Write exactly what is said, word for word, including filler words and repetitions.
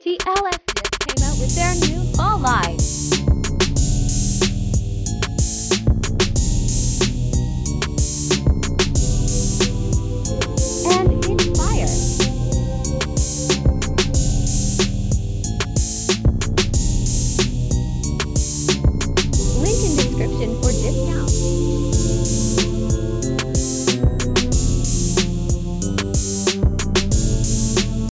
T L S just came out with their new